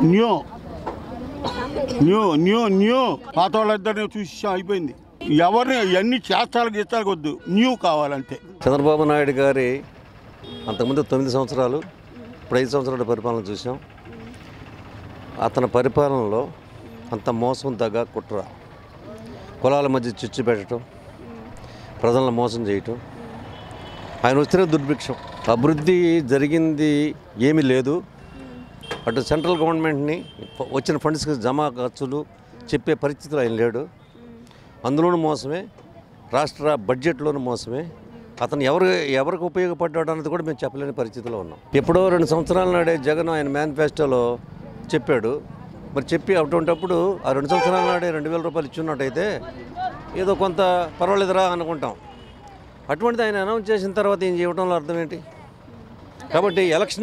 New new new new పాత వాళ్ళిద్దరిని చూసి అయిపోయింది. ఎవరిని ఎన్ని చేస్తాలు గీస్తాలకు వద్దు, న్యూ కావాలంటే. చంద్రబాబు నాయుడు గారి అంతకుముందు 9 సంవత్సరాలు, ఇప్పుడు 5 సంవత్సరాల పరిపాలన చూసాం. అతని పరిపాలనలో అంత మోసం తగ్గ కుట్ర, కులాల మధ్య చిచ్చు పెట్టడం, ప్రజలను మోసం చేయటం, ఆయన వస్తేనే దుర్భిక్షం. అభివృద్ధి జరిగింది ఏమీ లేదు. అటు సెంట్రల్ గవర్నమెంట్ని వచ్చిన ఫండ్స్కి జమా ఖర్చులు చెప్పే పరిస్థితులు ఆయన లేడు. అందులోనూ మోసమే, రాష్ట్ర బడ్జెట్లోనూ మోసమే. అతను ఎవరికి ఉపయోగపడ్డాడు అన్నది కూడా మేము చెప్పలేని పరిస్థితిలో ఉన్నాం. ఎప్పుడో 2 సంవత్సరాల నాడే జగన్ ఆయన మేనిఫెస్టోలో చెప్పాడు. మరి చెప్పి అటువంటిప్పుడు ఆ 2 సంవత్సరాల నాడే 2000 రూపాయలు ఇచ్చున్నట్టయితే ఏదో కొంత పర్వాలేదురా అనుకుంటాం. అటువంటిది ఆయన అనౌన్స్ చేసిన తర్వాత ఏం చేయడంలో అర్థం ఏంటి? కాబట్టి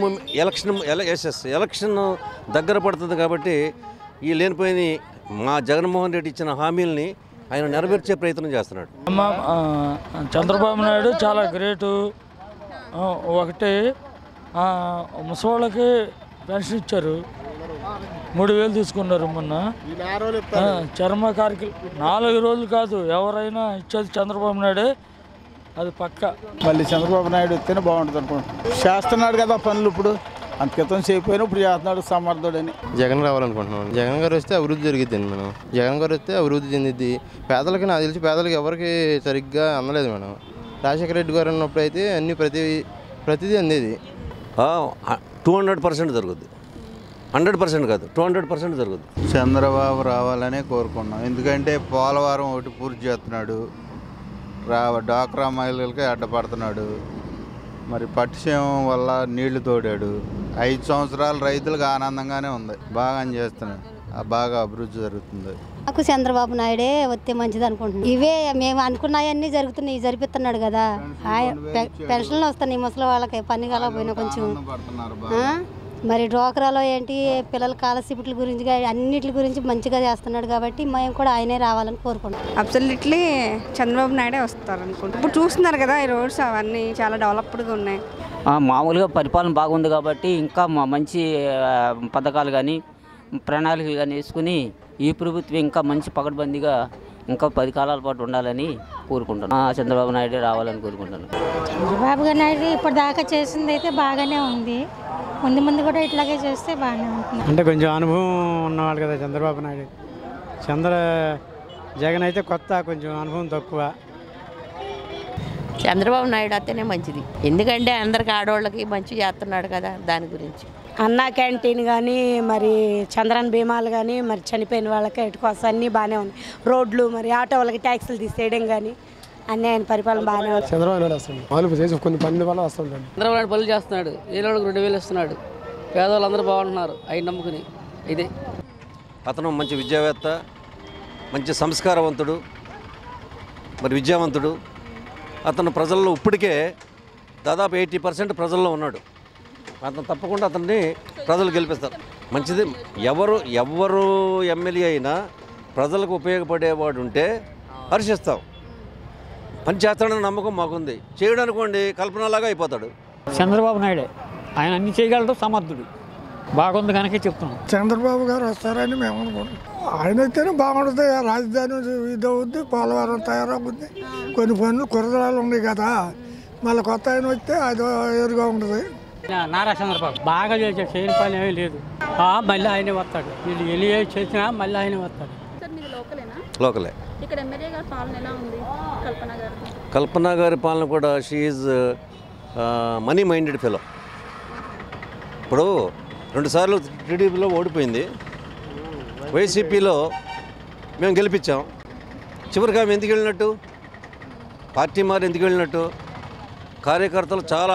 ఎలక్షన్ దగ్గర పడుతుంది కాబట్టి ఈ లేనిపోయిన మా జగన్మోహన్ రెడ్డి ఇచ్చిన హామీలని ఆయన నెరవేర్చే ప్రయత్నం చేస్తున్నాడు. చంద్రబాబు నాయుడు చాలా గ్రేటు. ఒకటి ముసవాళ్ళకి పెన్షన్ ఇచ్చారు, 3000 తీసుకున్నారు మొన్న. చర్మ కార్మికులు 4 రోజులు కాదు, ఎవరైనా ఇచ్చేది చంద్రబాబు నాయుడే, అది పక్క. మళ్ళీ చంద్రబాబు నాయుడు వస్తేనే బాగుంటుంది అనుకుంటున్నాను. చేస్తున్నాడు కదా పనులు, ఇప్పుడు అంత క్రితం చేయకపోయినా ఇప్పుడు చేస్తున్నాడు సమర్థుడని. జగన్ రావాలనుకుంటున్నాను. జగన్ గారు వస్తే అభివృద్ధి జరిగిద్దండి. మనం జగన్ గారు వస్తే అభివృద్ధి చెందిద్ది. పేదలకి నాకు తెలిసి పేదలకి ఎవరికి సరిగ్గా అందలేదు మేడం. రాజశేఖర రెడ్డి గారు ఉన్నప్పుడు అయితే అన్ని ప్రతిదీ అందేది. 200% జరుగుద్ది, 100% కాదు, 200% జరుగుద్ది. చంద్రబాబు రావాలనే కోరుకున్నాం. ఎందుకంటే పోలవరం ఒకటి పూర్తి చేస్తున్నాడు, డ్వాక్రా మహిళలకి అడ్డపడుతున్నాడు, మరి పట్టిసీమం వల్ల నీళ్లు తోడాడు. 5 సంవత్సరాలు రైతులకు ఆనందంగానే ఉంది, బాగా చేస్తున్నాడు, బాగా అభివృద్ధి జరుగుతుంది. నాకు చంద్రబాబు నాయుడే వస్తే మంచిది అనుకుంటున్నాను. ఇవే మేము అనుకున్నాయన్నీ జరుగుతున్నాయి, జరిపిస్తున్నాడు కదా. పెన్షన్లు వస్తున్నాయి ముసలి వాళ్ళకి, పని కాలేకపోయినా కొంచెం. మరి డ్వాక్రాలో ఏంటి పిల్లల స్కాలర్షిప్ల గురించి అన్నిటి గురించి మంచిగా చేస్తున్నాడు కాబట్టి మేము కూడా ఆయనే రావాలని కోరుకుంటాం. అబ్సల్యూట్లీ చంద్రబాబు నాయుడే వస్తారు అనుకుంటాం. ఇప్పుడు చూస్తున్నారు కదా, ఈ రోడ్స్ అవన్నీ చాలా డెవలప్డ్గా ఉన్నాయి. మామూలుగా పరిపాలన బాగుంది కాబట్టి ఇంకా మంచి పథకాలు కానీ ప్రణాళికలు కానీ వేసుకుని ఈ ప్రభుత్వం ఇంకా మంచి పకడ్బందీగా ఇంకా 10 కాలాల పాటు ఉండాలని కోరుకుంటున్నాను. చంద్రబాబు నాయుడే రావాలని కోరుకుంటున్నాను. చంద్రబాబు నాయుడు ఇప్పటిదాకా చేసింది అయితే బాగానే ఉంది, ముందు కూడా ఇట్లాగే చేస్తే బాగానే ఉంటుంది. అంటే కొంచెం అనుభవం ఉన్నవాళ్ళు కదా చంద్రబాబు నాయుడు. జగన్ అయితే కొత్త, కొంచెం అనుభవం తక్కువ. చంద్రబాబు నాయుడు అయితేనే మంచిది, ఎందుకంటే అందరికి ఆడవాళ్ళకి మంచి చేస్తున్నాడు కదా. దాని గురించి అన్నా క్యాంటీన్ కానీ, మరి చంద్రన్ బీమాలు కానీ, మరి చనిపోయిన వాళ్ళకి ఎటుకోసం అన్నీ బాగానే ఉంది. రోడ్లు, మరి ఆటో వాళ్ళకి ట్యాక్సులు తీసేయడం కానీ అన్నీ ఆయన పరిపాలన బాగానే ఉంది. చంద్రబాబు నాయుడు వస్తుంది, వాళ్ళు చేసి కొన్ని పనుల వల్ల వస్తుంటాడు. చంద్రబాబు నాయుడు పనులు చేస్తున్నాడు, ఏళ్ళకి 2000 ఇస్తున్నాడు, పేదవాళ్ళందరూ బాగుంటున్నారు ఆయన నమ్ముకుని. ఇదే అతను మంచి విద్యావేత్త, మంచి సంస్కారవంతుడు, మరి విద్యావంతుడు. అతను ప్రజల్లో ఇప్పటికే దాదాపు 80% ప్రజల్లో ఉన్నాడు. అతను తప్పకుండా అతన్ని ప్రజలు గెలిపిస్తారు. మంచిది. ఎవరు ఎమ్మెల్యే అయినా ప్రజలకు ఉపయోగపడేవాడు ఉంటే హర్షిస్తాం. పని చేస్తాడని నమ్మకం మాకుంది. చేయడం అనుకోండి కల్పనలాగా అయిపోతాడు. చంద్రబాబు నాయుడే, ఆయన అన్ని చేయగలడు, సమర్థుడు, బాగుంది కనుక చెప్తున్నాం. చంద్రబాబు గారు వస్తారని మేము అనుకుంటున్నాం. ఆయన అయితేనే బాగుంటుంది. రాజధాని ఇది అవుద్ది, పోలవరం తయారవుద్ది, కొన్ని పనులు కురదరాలు ఉన్నాయి కదా, మళ్ళీ కొత్త ఆయన వస్తే అది ఎదురుగా ఉంటుంది. నారా చంద్రబాబు బాగా చేశాడు, చేయని పని ఏమీ లేదు. మళ్ళీ ఆయనే వస్తాడు, వీళ్ళు ఎన్ని చేసినా మళ్ళీ ఆయనే వస్తాడు. లోకలే. కల్పన గారి పాలన కూడా షీఈజ్ మనీ మైండెడ్ ఫెలో. ఇప్పుడు 2 సార్లు టీడీపీలో ఓడిపోయింది, వైసీపీలో మేము గెలిపించాం. చివరికి ఆమె ఎందుకు వెళ్ళినట్టు, పార్టీ మారి ఎందుకు వెళ్ళినట్టు? కార్యకర్తలు చాలా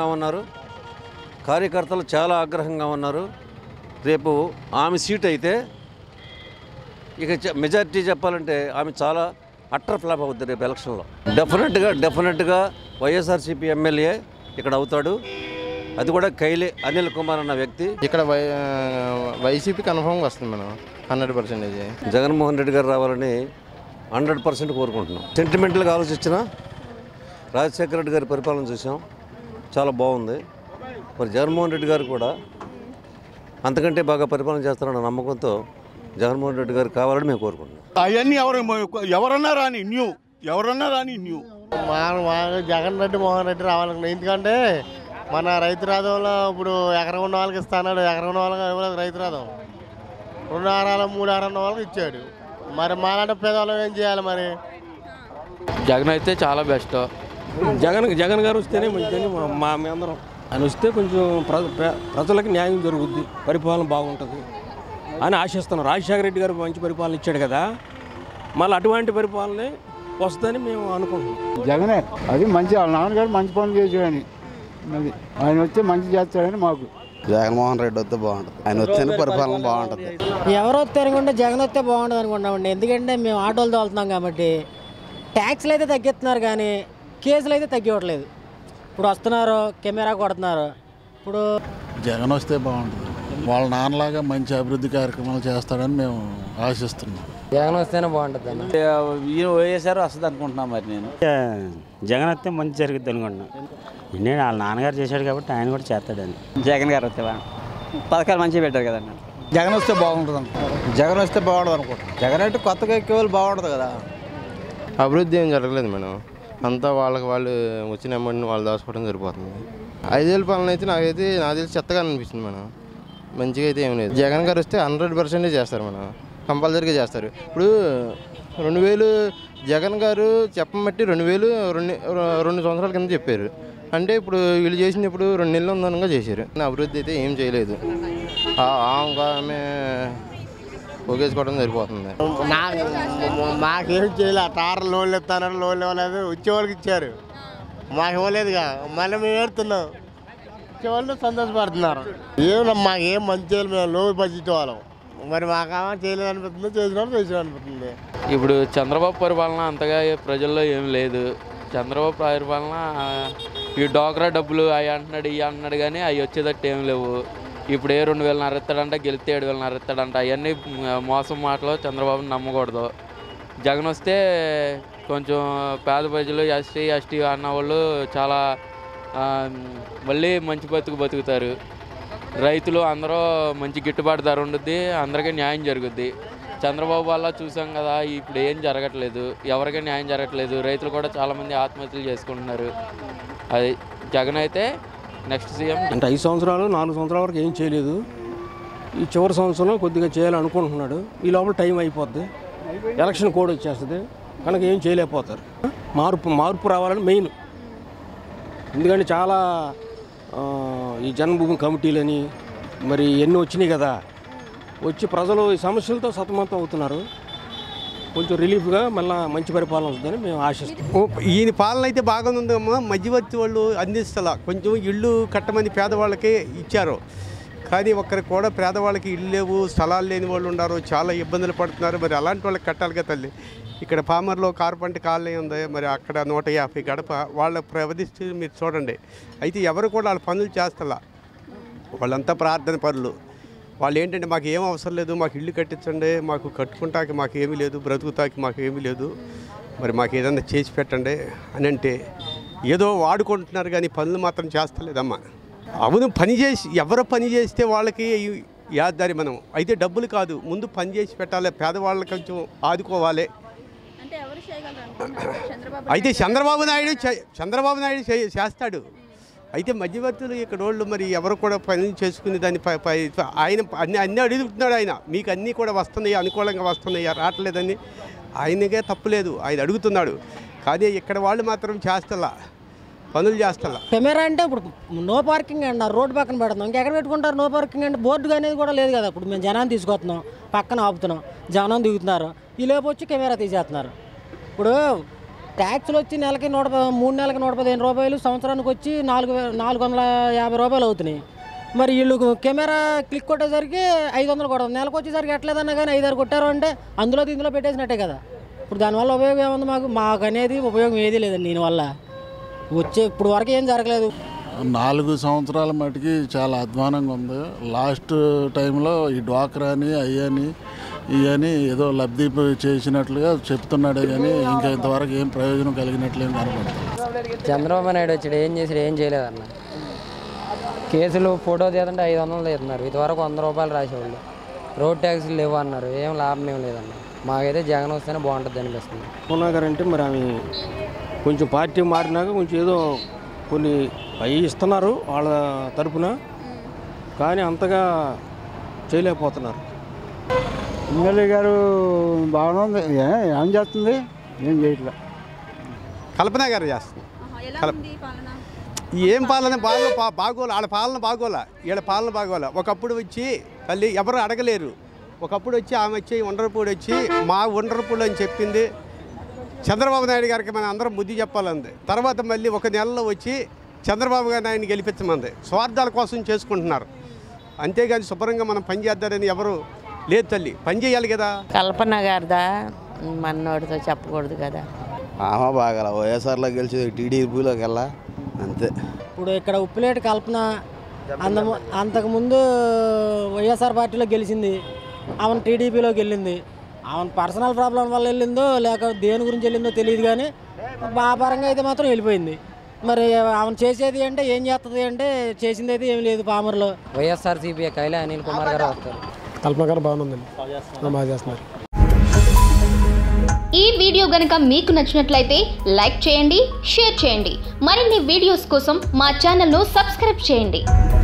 ఆగ్రహంగా ఉన్నారు. రేపు ఆమె సీట్ అయితే ఇక మెజారిటీ చెప్పాలంటే ఆమె చాలా అట్టర్ ఫ్లాప్ అవుద్ది రేపు ఎలక్షన్లో. డెఫినెట్గా వైఎస్ఆర్సీపీ ఎమ్మెల్యే ఇక్కడ అవుతాడు. అది కూడా కైలే అనిల్ కుమార్ అన్న వ్యక్తి. ఇక్కడ వైసీపీ కన్ఫర్మ్గా వస్తుంది మనం 100%. జగన్మోహన్ రెడ్డి గారు రావాలని 100% కోరుకుంటున్నాం. సెంటిమెంటల్గా ఆలోచించినా రాజశేఖర రెడ్డి గారి పరిపాలన చూసాం, చాలా బాగుంది. మరి జగన్మోహన్ రెడ్డి గారు కూడా అంతకంటే బాగా పరిపాలన చేస్తారన్న నమ్మకంతో జగన్మోహన్ రెడ్డి గారు కావాలని మేము కోరుకుంటున్నాం. అవన్నీ ఎవరన్నా రాని న్యూ జగన్ రెడ్డి మోహన్ రెడ్డి రావాలనుకున్నాం. ఎందుకంటే మన రైతు రాదంలో ఇప్పుడు ఎకరం ఉన్న వాళ్ళకి ఇస్తాడు, ఎకరం ఉన్న వాళ్ళకి ఇవ్వలేదు. రైతు రాదం 2 ఎకరాలు 3 ఎకరాలు ఉన్న వాళ్ళకి ఇచ్చాడు. మరి మాలాంటి పేదవాళ్ళం ఏం చేయాలి? మరి జగన్ అయితే చాలా బెస్ట్. జగన్ గారు వస్తేనే మంచిదని మా అందరం ఆయన వస్తే కొంచెం ప్రజలకు న్యాయం జరుగుద్ది, పరిపాలన బాగుంటుంది అని ఆశిస్తున్నాం. రాజశేఖర రెడ్డి గారు మంచి పరిపాలన ఇచ్చాడు కదా, మళ్ళీ అటువంటి పరిపాలనే వస్తుందని మేము అనుకుంటున్నాం. జగనే అది మంచి, వాళ్ళ నాన్నగారు మంచి పనులు చేసాడని, అది ఆయన వస్తే మంచి చేస్తాడని మాకు. జగన్మోహన్ రెడ్డి వస్తే బాగుంటుంది, ఆయన వస్తేనే పరిపాలన బాగుంటుంది. ఎవరు వస్తే అనుకుంటే జగన్ వస్తే బాగుంటుంది అనుకుంటామండి. ఎందుకంటే మేము ఆటోలు తోలుతున్నాం కాబట్టి. ట్యాక్స్లు అయితే తగ్గిస్తున్నారు కానీ కేసులు అయితే తగ్గివ్వట్లేదు. ఇప్పుడు వస్తున్నారు, కెమెరా కొడుతున్నారు. ఇప్పుడు జగన్ వస్తే బాగుంటుంది, వాళ్ళ నాన్నలాగా మంచి అభివృద్ధి కార్యక్రమాలు చేస్తాడని మేము ఆశిస్తున్నాం. జగన్ వస్తేనే బాగుంటుంది అన్న. వైఎస్ఆర్ వస్తుంది అనుకుంటున్నాం. మరి నేను జగన్ వస్తే మంచి జరుగుద్ది అనుకుంటున్నాను. నేను వాళ్ళ నాన్నగారు చేశాడు కాబట్టి ఆయన కూడా చేస్తాడని. జగన్ గారు వస్తే పథకాలు మంచిగా పెట్టారు కదన్న. జగన్ వస్తే బాగుంటుంది అనుకుంటున్నాను. జగన్ వస్తే బాగుంటుంది అనుకుంటున్నాను. జగన్ అంటే కొత్తగా ఎక్కేవాళ్ళు బాగుంటుంది కదా. అభివృద్ధి ఏం జరగలేదు మేడం, అంతా వాళ్ళకి వాళ్ళు వచ్చిన అమౌంట్ని వాళ్ళు దాచుకోవడం సరిపోతుంది. 5 ఏళ్ళ పాలన అయితే నాకు తెలిసి చెత్తగా అనిపిస్తుంది మేడం, మంచిగా అయితే ఏం లేదు. జగన్ గారు వస్తే 100% చేస్తారు మేడం, కంపల్సరీగా చేస్తారు. ఇప్పుడు 2000 జగన్ గారు చెప్పబట్టి 2000 2 సంవత్సరాల కింద చెప్పారు. అంటే ఇప్పుడు వీళ్ళు చేసింది ఇప్పుడు 2 నెలలు ఉందనగా చేశారు. అభివృద్ధి అయితే ఏం చేయలేదు, ఆమె పోగేసుకోవడం సరిపోతుంది. మాకేం చేయలేదు. టార్ లోన్లు ఇస్తానని లోన్లు ఇవ్వలేదు, వచ్చేవాళ్ళకి ఇచ్చారు, మాకు ఇవ్వలేదుగా. మళ్ళీ మేము ఏడుతున్నాం, వచ్చేవాళ్ళు సంతోషపడుతున్నారు. మాకేం మంచి చేయాలి, మేము లో బడ్జెట్ వాళ్ళం. మరి మాకేమో చేయలేదు అనిపిస్తుంది, చేసిన అనిపిస్తుంది. ఇప్పుడు చంద్రబాబు పరిపాలన అంతగా ప్రజల్లో ఏం లేదు. చంద్రబాబు పరిపాలన ఈ డోక్రా డబ్బులు అవి అంటున్నాడు, ఇవి అంటున్నాడు కానీ అవి వచ్చేటట్టు ఏం లేవు. ఇప్పుడు 2,500 ఇస్తాడంట, గెలిస్తే 7,500 ఇస్తాడంట. అవన్నీ మోసం మాటలు, చంద్రబాబుని నమ్మకూడదు. జగన్ వస్తే కొంచెం పేద ప్రజలు, ఎస్టీ అన్న వాళ్ళు చాలా మళ్ళీ మంచి బతుకుతారు. రైతులు అందరూ మంచి గిట్టుబాటు ధర ఉంటుంది, అందరికీ న్యాయం జరుగుద్ది. చంద్రబాబు వల్ల చూసాం కదా, ఇప్పుడు ఏం జరగట్లేదు, ఎవరికీ న్యాయం జరగట్లేదు. రైతులు కూడా చాలామంది ఆత్మహత్యలు చేసుకుంటున్నారు. అది జగన్ అయితే నెక్స్ట్ సీఎం. అంటే 5 సంవత్సరాలు 4 సంవత్సరాల వరకు ఏం చేయలేదు. ఈ చివరి సంవత్సరం కొద్దిగా చేయాలనుకుంటున్నాడు. ఈ లోపల టైం అయిపోద్ది, ఎలక్షన్ కోడ్ వచ్చేస్తుంది కనుక ఏం చేయలేకపోతారు. మార్పు రావాలని మెయిన్. ఎందుకంటే చాలా ఈ జన్మభూమి కమిటీలని మరి ఎన్ని వచ్చినాయి కదా, వచ్చి ప్రజలు ఈ సమస్యలతో సతమతం అవుతున్నారు. కొంచెం రిలీఫ్గా మళ్ళీ మంచి పరిపాలన వస్తుందని మేము ఆశిస్తాం. ఈయన పాలన అయితే బాగుందమ్మా. మధ్యవర్తి వాళ్ళు అందిస్తలా, కొంచెం ఇళ్ళు కట్టమని పేదవాళ్ళకే ఇచ్చారు కానీ ఒక్కరికి కూడా పేదవాళ్ళకి ఇళ్ళు లేవు, స్థలాలు లేని వాళ్ళు ఉన్నారు, చాలా ఇబ్బందులు పడుతున్నారు. మరి అలాంటి వాళ్ళకి కట్టాలిగా తల్లి. ఇక్కడ పామర్లో కార్పంటి కాలనీ ఉంది, మరి అక్కడ 150 గడప వాళ్ళ ప్రవధిస్తూ మీరు చూడండి. అయితే ఎవరు కూడా వాళ్ళ పనులు చేస్తలా, వాళ్ళంతా ప్రార్థన పనులు. వాళ్ళు ఏంటంటే మాకు ఏం అవసరం లేదు, మాకు ఇల్లు కట్టించండి, మాకు కట్టుకుంటాకి మాకు ఏమీ లేదు, బ్రతుకుతాకి మాకు ఏమీ లేదు, మరి మాకు ఏదైనా చేసి పెట్టండి అని అంటే ఏదో వాడుకుంటున్నారు కానీ పనులు మాత్రం చేస్తలేదమ్మా. అవును, పని చేసి ఎవరు పని చేస్తే వాళ్ళకి యాదారి మనం. అయితే డబ్బులు కాదు, ముందు పని చేసి పెట్టాలి, పేదవాళ్ళకి కొంచెం ఆదుకోవాలి. అయితే చంద్రబాబు నాయుడు చేస్తాడు. అయితే మధ్యవర్తులు ఇక్కడ వాళ్ళు మరి ఎవరు కూడా పని చేసుకుని దాన్ని ఆయన అన్నీ అడుగుతున్నాడు. ఆయన మీకు అన్నీ కూడా వస్తున్నాయి, అనుకూలంగా వస్తున్నాయి, రావట్లేదని ఆయనకే తప్పులేదు, ఆయన అడుగుతున్నాడు. కానీ ఇక్కడ వాళ్ళు మాత్రం చేస్తలా, పనులు చేస్తలా. కెమెరా అంటే ఇప్పుడు నో పార్కింగ్ అన్నారు, రోడ్డు పక్కన పెడుతున్నాం, ఇంకెక్కడ పెట్టుకుంటారు నో పార్కింగ్ అంటే? బోర్డు అనేది కూడా లేదు కదా. ఇప్పుడు మేము జనాన్ని తీసుకొస్తున్నాం, పక్కన ఆపుతున్నాం, జనం దిగుతున్నారు, ఈ లోపు వచ్చి కెమెరా తీసేస్తున్నారు. ఇప్పుడు ట్యాక్స్లు వచ్చి నెలకి 3 నెలలకి 115 రూపాయలు, సంవత్సరానికి వచ్చి 450 రూపాయలు అవుతున్నాయి. మరి వీళ్ళు కెమెరా క్లిక్ కొట్టేసరికి 500 కొడతాం, నెలకు వచ్చేసరికి ఎట్లేదన్నా కానీ 5-6 కొట్టారు అంటే అందులో ఇందులో పెట్టేసినట్టే కదా. ఇప్పుడు దానివల్ల ఉపయోగం ఏముంది? మాకు అనేది ఉపయోగం ఏదీ లేదండి దీనివల్ల. ఇప్పుడు వరకు ఏం జరగలేదు. 4 సంవత్సరాల మటుకి చాలా అధ్వానంగా ఉంది. లాస్ట్ టైంలో ఈ డ్వాక్రాని ఇవన్నీ ఏదో లబ్ధి చేసినట్లుగా చెప్తున్నాడే కానీ ఇంకా ఇంతవరకు ఏం ప్రయోజనం కలిగినట్లేం కనపడుతుంది. చంద్రబాబు నాయుడు వచ్చాడు, ఏం చేసాడు? ఏం చేయలేదన్న. కేసులు ఫోటో తీయాలంటే 500 తీస్తున్నారు. ఇదివరకు 100 రూపాయలు రాసేవాళ్ళు. రోడ్ ట్యాక్సీలు లేవు అన్నారు. ఏం లాభం ఏం లేదన్నారు. మాకైతే జగన్ వస్తేనే బాగుంటుంది అనిపిస్తుంది. అంటే మరి ఆమె కొంచెం పార్టీ మారినాక కొంచెం ఏదో కొన్ని అవి ఇస్తున్నారు వాళ్ళ తరపున, కానీ అంతగా చేయలేకపోతున్నారు. ఎమ్మెల్యే గారు బాగుంది. ఏం చేస్తుంది? ఏం చేయట్లే. కల్పన గారు చేస్తుంది. ఏం పాలన బాగోలే. వాళ్ళ పాలన బాగోలా, వీళ్ళ పాలన బాగోలా. ఒకప్పుడు వచ్చి తల్లి ఎవరు అడగలేరు. ఒకప్పుడు వచ్చి ఆమె వచ్చి ఉండరపూడి వచ్చి మా ఉండరపూడి అని చెప్పింది. చంద్రబాబు నాయుడు గారికి మనం అందరం బుద్ధి చెప్పాలంది. తర్వాత మళ్ళీ ఒక నెలలో వచ్చి చంద్రబాబు గారిని ఆయన గెలిపించమంది. స్వార్థాల కోసం చేసుకుంటున్నారు. అంతేగాని శుభ్రంగా మనం పని చేద్దారని ఎవరు లేదు తల్లి. పని చేయాలి కదా. కల్పన గారిదా మన్నోడితో చెప్పకూడదు కదా. బాగా వైఎస్ఆర్లో గెలిచి టీడీపీలోకి వెళ్ళా అంతే. ఇప్పుడు ఇక్కడ ఉప్పులేటి కల్పన అంతకుముందు వైఎస్ఆర్ పార్టీలో గెలిచింది. ఆమెను టీడీపీలోకి వెళ్ళింది. ఆమెను పర్సనల్ ప్రాబ్లం వల్ల వెళ్ళిందో లేక దేని గురించి వెళ్ళిందో తెలియదు, కానీ ఆ పరంగా అయితే మాత్రం వెళ్ళిపోయింది. మరి ఆమెను చేసేది అంటే ఏం చేస్తుంది అంటే చేసింది అయితే ఏం లేదు. పామర్లో వైఎస్ఆర్సీపీ కైలా అనిల్ కుమార్ గారు వస్తారు. కల్పన గారు బాగుందండి, బాగా చేస్తున్నారు. ఈ వీడియో గనుక మీకు నచ్చినట్లయితే లైక్ చేయండి, షేర్ చేయండి. మరిన్ని వీడియోస్ కోసం మా ఛానల్ను సబ్స్క్రైబ్ చేయండి.